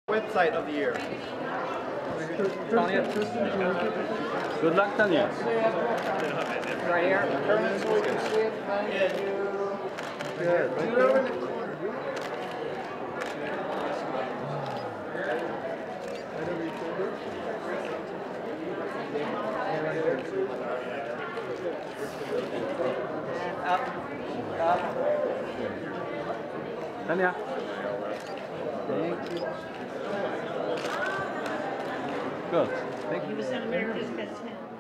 Website of the year. Tanya. Good luck, Tanya. Right here. Turn it so we can see it. Thank you. Good. Right Up. Up. Tanya. Thank you. Good. He was on America's Got Talent.